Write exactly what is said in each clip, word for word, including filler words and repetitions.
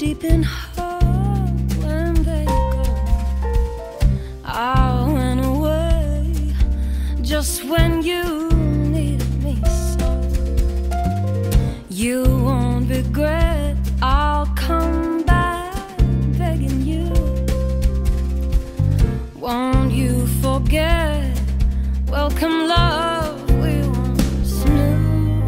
deep in her when they go. I went away just when you needed me so. You won't regret, I'll come back begging you. Won't you forget, welcome love we once knew.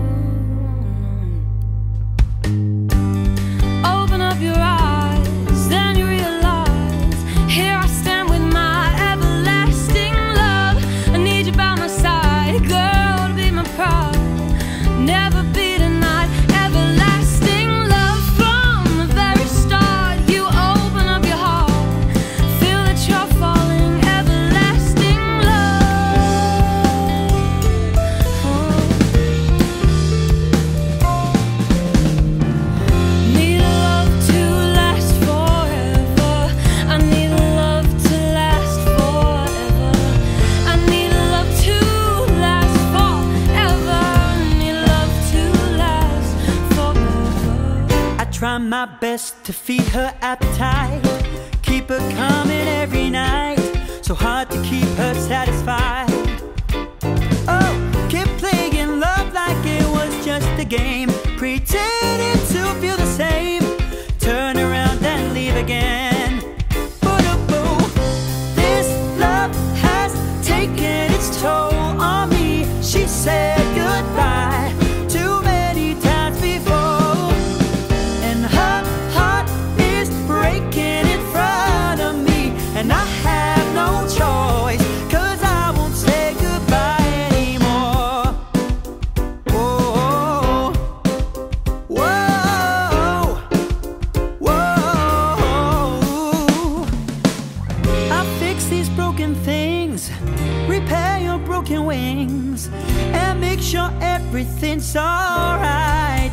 Open up your eyes, then you realize, here I stand with my everlasting love. I need you by my side, girl, to be my pride, never be denied. Everlasting love from the very start. You open up your heart, feel that you're falling. Everlasting love. Oh. Need love to last forever. I need love to last forever. I need love to last forever. Need love to last forever. I try my best to feed her appetite, keep her coming every night, so hard to keep her satisfied. Oh, keep playing love like it was just a game, pretending to feel the same, turn around and leave again. Boo-doo-boo. This love has taken its toll on me. She said goodbye too many times before, and her heart is breaking in front of me, and I have no choice, 'cause I won't say goodbye anymore. Whoa, whoa, whoa. I'll fix these broken things, repair your broken wings, and make sure everything's alright.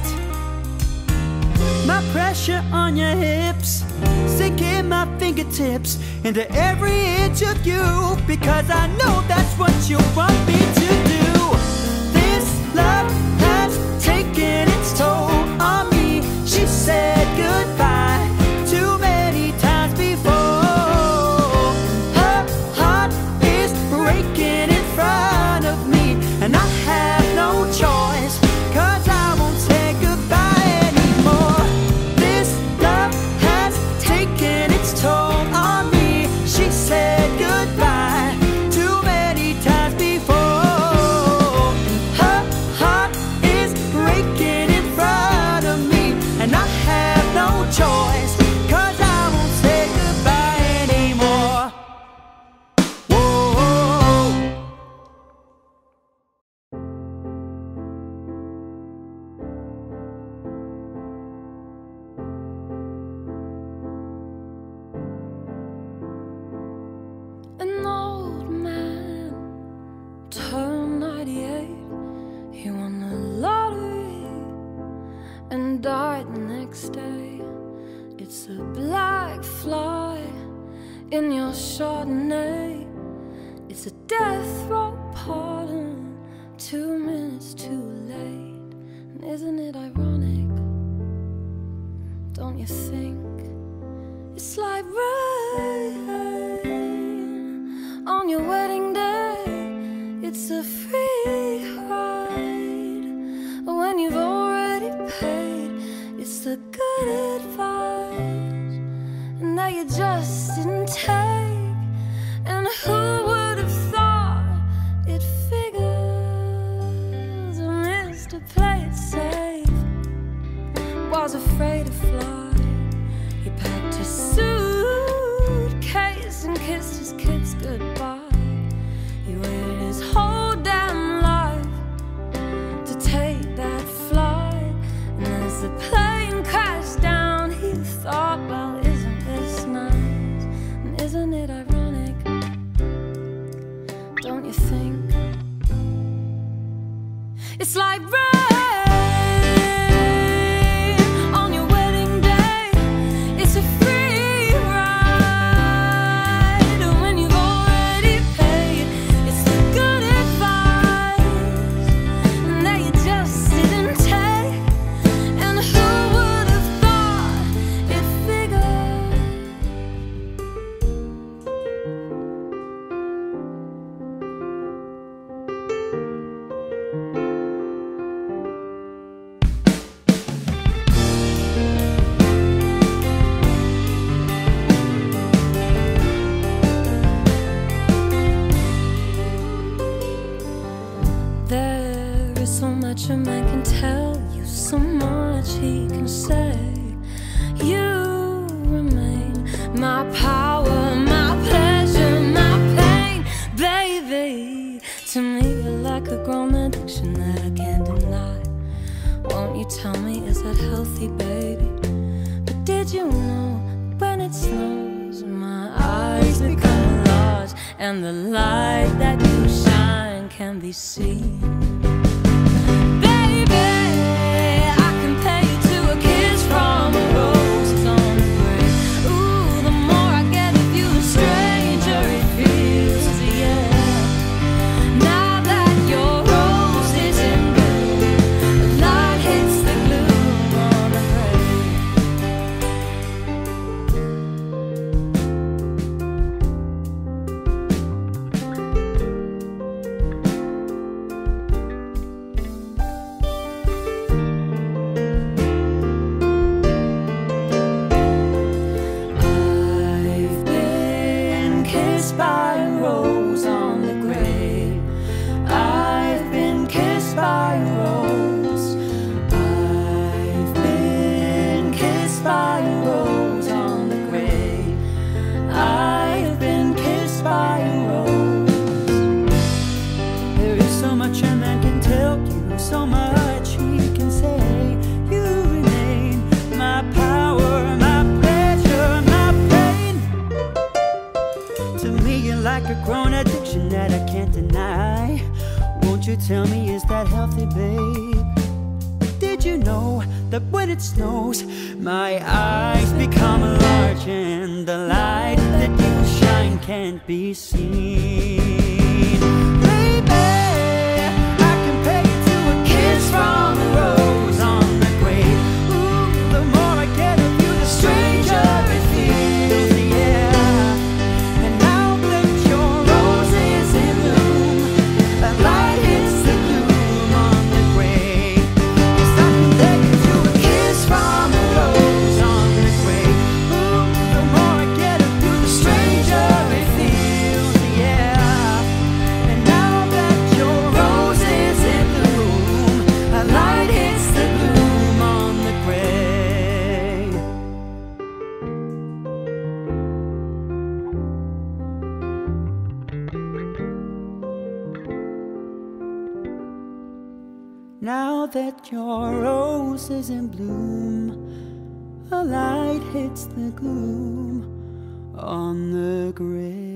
My pressure on your hips, sinking my fingertips into every inch of you, because I know that's what you want me to do. This love has taken its toll on me. She said goodbye too many times before. Her heart is breaking in front of me, and I have no choice, 'cause I won't say goodbye anymore. This love has taken its toll on me. She said goodbye too many times before. Her heart is breaking in front of me, and I have no choice, 'cause I won't say goodbye anymore. Whoa. An old man turned ninety-eight. He won the lottery and died the next day. It's a black fly in your Chardonnay. It's a death row pardon, two minutes too late. And isn't it ironic? Don't you think? It's like rain on your wedding day. It's a free ride when you've already paid. It's the good advice, and that you just didn't take. And who would have thought it figures a miss to play it safe? Was afraid to fly. He packed his suitcase and kissed his kids goodbye. He waited his whole damn life to take that flight, and as the plane crashed down, he thought, well, isn't this nice? And isn't it ironic? Don't you think? It's like rain on your wedding day. It's a free ride when you've already paid. It's the good advice, and that you just didn't take. And who would have thought it healthy, baby. But did you know when it snows, my eyes become large, and the light that you shine can be seen? Baby, I compare you to a kiss from a rose on the grave. Ooh, the more I get of you, the stranger it feels, yeah. Now that your rose is in bloom, the light hits the gloom on the grave. I've been kissed by a rose on the grave. I've been kissed by a rose. I've been kissed by a rose on the grave. I've been kissed by a rose. There is so much a man can tell you, so much he can say. You remain my power, my pleasure, my pain. To me you're like a grown addiction that I can't deny. Won't you tell me, is that healthy, babe? Did you know that when it snows, my eyes become large, and the light that you shine can't be seen? Baby, I compare you to a kiss from a rose on the grave. Ooh, the more I get of you, the stranger it feels, yeah. And now that your rose is in bloom, a light hits the gloom on the grave. Yes, I compare you to a kiss from a rose on the grave. Ooh, the more I get of you, the stranger it feels, yeah. And now that your rose is in bloom, a light hits the gloom on the grave. Now that your rose is in bloom, a light hits the gloom on the grave.